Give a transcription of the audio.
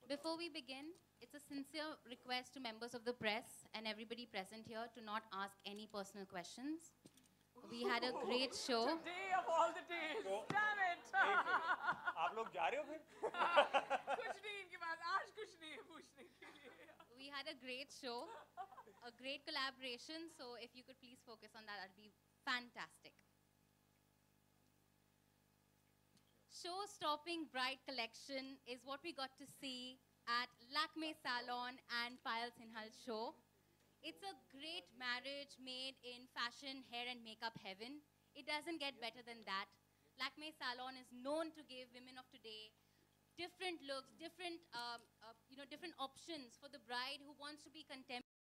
Before we begin, it's a sincere request to members of the press and everybody present here to not ask any personal questions. We had a great show. Day of all the days. Damn it. आप लोग जा रहे हो फिर? कुछ नहीं इनके पास आज कुछ नहीं है पूछने के लिए. We had a great show, a great collaboration. So if you could please focus on that, that'd be fantastic. Show-stopping bride collection is what we got to see at Lakme Salon and Payal Sinhal's show. It's a great marriage made in fashion, hair and makeup heaven. It doesn't get better than that. Lakme Salon is known to give women of today different looks, different options for the bride who wants to be contemporary.